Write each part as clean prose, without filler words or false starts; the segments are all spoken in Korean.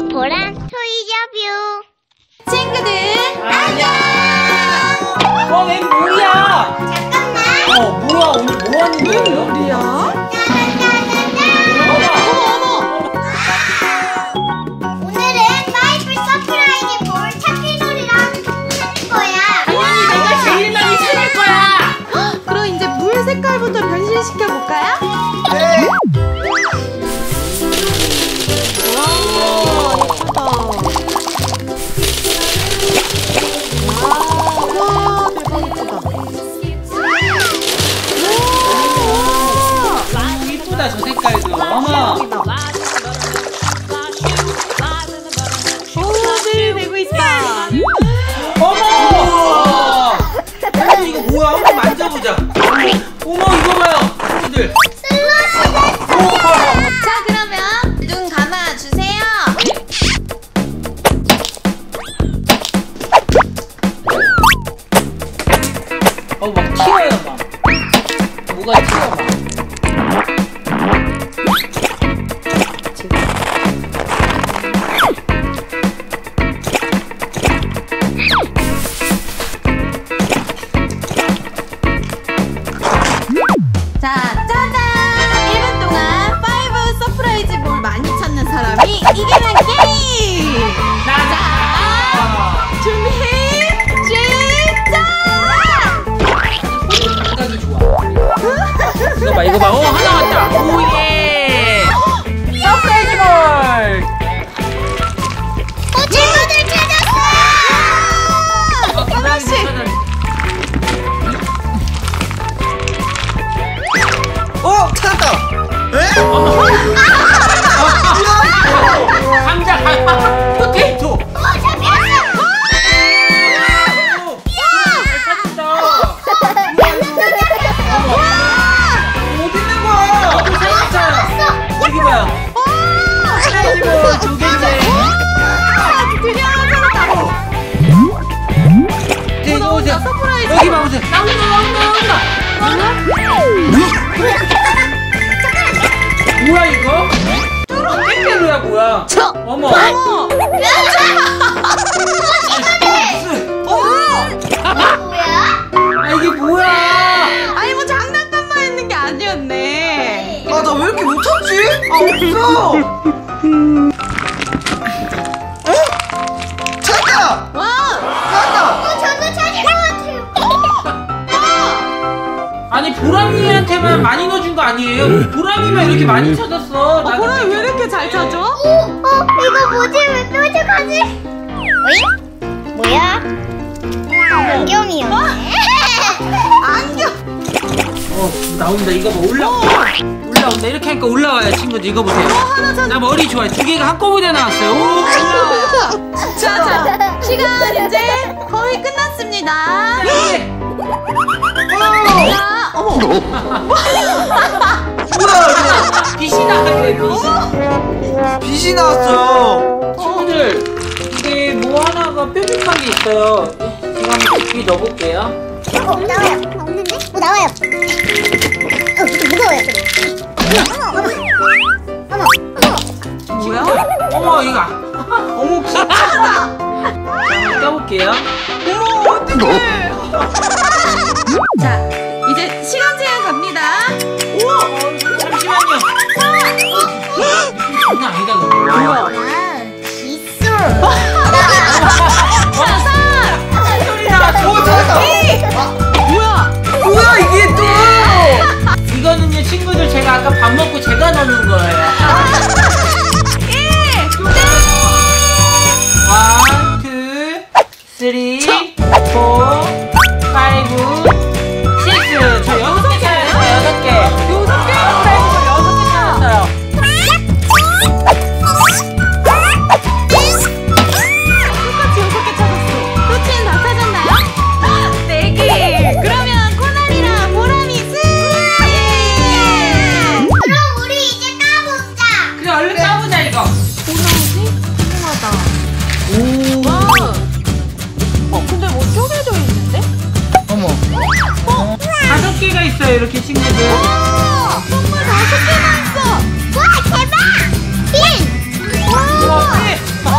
보란 토이저뷰. 친구들 안녕. 웬 뭐야? 잠깐만. 뭐야, 오늘 뭐 하는 거예요? 우리야? 오늘은 파이브 서프라이즈 볼 찾기 놀이랑 하는 거야. 당연히 내가 제일 많이 찾을 거야. 그럼 이제 물 색깔부터 변신시켜 볼까요? 네. 이쁘다 저 색깔도. 어머. 오들 되고 있어. 어머. 어머 이거 뭐야? 한번 만져보자. 어머 이거 봐요, 친구들. 자 그러면 눈 감아 주세요. 막 튀어요 막. 뭐가 튀어 막. 자 짜잔! 1분 동안 5 서프라이즈 볼 많이 찾는 사람이 이기는 게임! 자 준비 시작! 감각이 좋아. 이거 봐 이거 봐. 하나 왔다. 오예. 서프라이즈 볼. 친구들 찾았어. 하나씩! 찾았다! 감자 포테이토. 잡혔어. 어디 있는 거야? 찾았어. 여기 봐요. 서프라이즈 볼두 개째. 드디어 찾았다! 이거 오세요. 서프라이즈! 여기 봐 오세요. 나온다. 뭐야 이거? 땡땡이야 뭐야? 어머. 어머! 뭐야? 이게 뭐야? 아니 뭐 장난감만 했는 게 아니었네. 아, 나 왜 이렇게 못하지? 없어! 찾았다! 와! 찾았다! 저도 찾을 것 같아요. 아니 보람이한테만 많이 넣어준 거 아니에요? 보람이만 이렇게 많이 찾았어. 나는 보람이 왜 이렇게 잘 찾아? 이거 뭐지? 왜 뾰족하지? 어이? 뭐야? 안경이었네. 안경! 나온다. 이거 뭐 올라온다. 이렇게 하니까 올라와요 친구들. 이거 보세요. 하나 찾아. 나 머리 좋아요. 두 개가 한꺼번에 나왔어요. 오. 자, 시간 이제 거의 끝났습니다. 네. 자, 어머! 뭐야? 빛이 나왔네. 빛이 나왔어요! 친구들 이게 뭐 하나가 뾰족한 게 있어요. 지금 한번 깊이 넣어볼게요. 나와요. 없는데? 나와요. 무거워요. 뭐야? 어머 이거. 어머 진짜다. 껴볼게요. 어머, 어떡해! 자, 이제 시간 제한 갑니다. 잠시만요. 장난 아니다 너. 기술. 소리 나왔어. 찾았다! 뭐야? 뭐야, 이게 또! 이거는요 친구들 제가 아까 밥 먹고 제가 넣는 거예요. 1, 2, 3, 4, 5, 6. 저 6개 찾았어요. 6개. 6개? 찾았어요. 똑같이 6개 찾았어. 루치는 다 찾았나요? 4개! 그러면 코난이랑 보람이 승! 그럼 우리 이제 까먹자. 그래 얼른 까보자 이거. 보람이 궁금하다. 오. 와! 근데 뭐 쪼개져 있는데? 어머. 5개가 있어요 이렇게 친구들. 와! 정말 5개나 있어! 와, 대박! 빈! 우와, 네.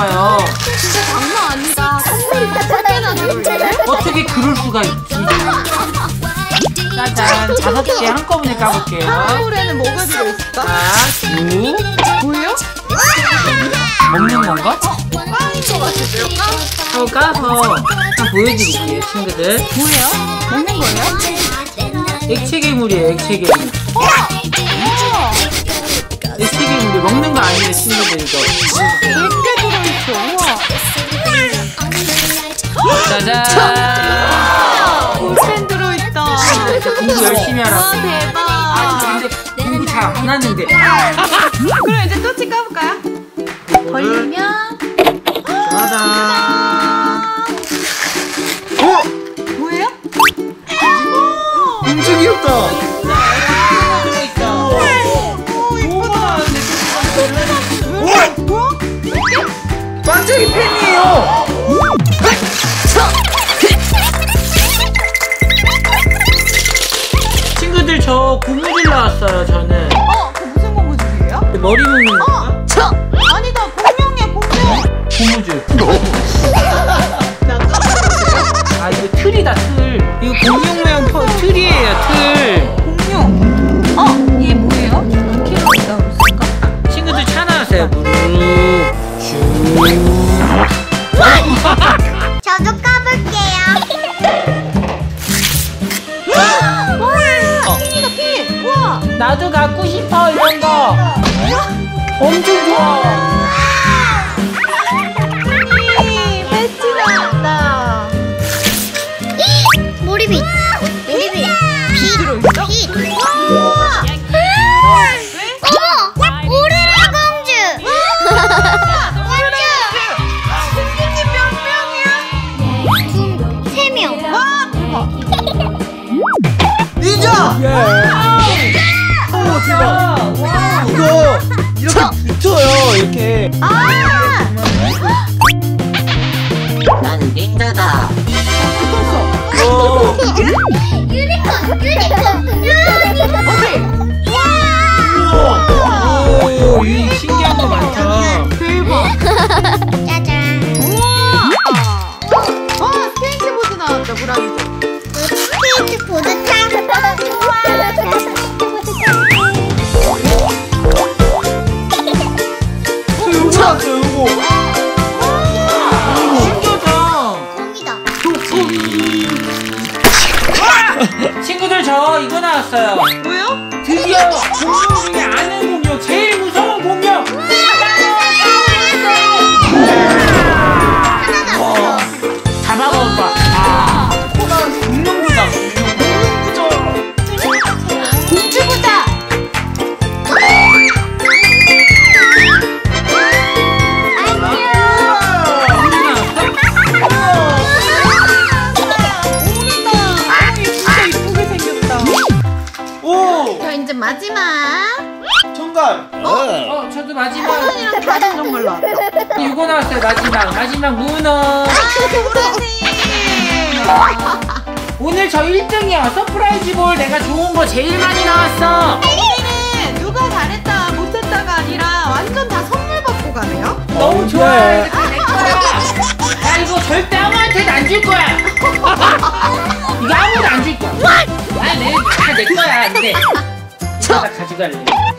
봐요. 진짜 장난 아니다. 선물이 5개나 들어있네. 어떻게 그럴 수가 있지? 짜잔, 5개 한꺼번에 까볼게요. 한꺼번에는 뭐가 들어있을까? 자, 뭐예요? 먹는 건가? 빵인 것 같은데요? 하고 까서 한번 보여드릴게요, 친구들. 뭐예요? 먹는 거예요? 액체 괴물이에요, 액체 괴물. 액체 괴물이 먹는 거 아니에요, 친구들 이거. 100개 들어있어. 우와. 짜잔. 볼펜 들어있다. 진짜 공부 열심히 하라. 와, 대박. 근데 공부 잘 안 하는데. 그럼 이제 또치 까볼까요? 걸리면 짜잔. 어? 뭐예요? 엄청 귀엽다. 반짝이 펜이에요. 친구들 저 고무줄 나왔어요, 저는. 그거 무슨 고무줄이에요? 머리 묶는 거. 아니다, 공룡이야, 공룡. 고무줄. 나 까먹었어요. 아, 이거 틀이다, 틀. 이거 공룡모양 틀이에요, 틀. 공룡. 얘 뭐예요? 키로 나올까? 친구들 차 나왔어요, 무릎. 슈. 저도 까볼게요. 핀이다, 핀. 우와. 나도 갖고 싶어, 이런 거. 엄청 좋아. 핀이 배지 나왔다. 모리빗. 모리빗. 들어있어? 빛. 우와. 어머! 오레라 공주! 신기님 몇 명이야? 3명. 와, 대박. 닌자. 오 대박. 이거 이렇게 붙어요. 이렇게. 난 닌자다. 오. 유니콘! 오, 이 신기한 거 많다. 대박. 짜잔. 우와. 와, 스케이트보드 나왔다, 브라질. 스케이트보드 타. 이거 나왔어요. 이거. 신기하다. 공이다. 친구들 저 이거 나왔어요. 뭐요? 드디어 공룡 중에 아는 공룡, 제일 무서운 공룡. 잡아먹을 거야. 코가 공룡보다 공주보다. 진짜 이쁘게 생겼다. 오. 저 이제 마지막. 정갈. 저도 마지막 사연이랑 다른 정말 나왔다. 이거 나왔어요. 마지막 문어. 오늘 저 1등이야. 서프라이즈 볼 내가 좋은 거 제일 많이 나왔어. 오늘은 누가 잘했다 못했다가 아니라 완전 다 선물 받고 가네요. 너무 좋아. 이거 다 내 거야. 나 이거 절대 아무한테도 안 줄 거야. 이거 아무도 안 줄 거야. 다 내 거야. 근데 나 가져갈래.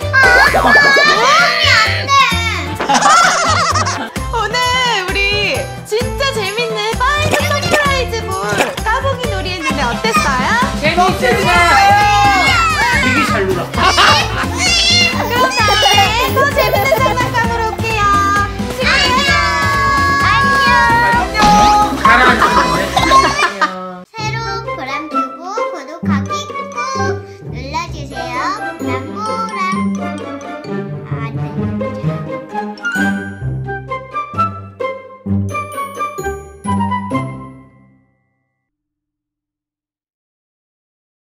오늘 우리 진짜 재밌는 파이브 서프라이즈 볼 까보기 놀이 했는데 어땠어요? 재밌었어. 되게 잘 놀아. 그럼 다음에 더 재밌는 장난감으로 올게요. 안녕. 가라앉았네. 새로 보람튜브 구독하기